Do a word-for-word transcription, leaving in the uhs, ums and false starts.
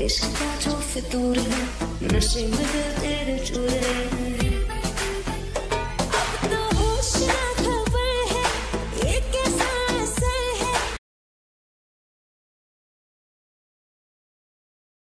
इश्क का जो फितूर है, नशे में दिल तेरे चूर है।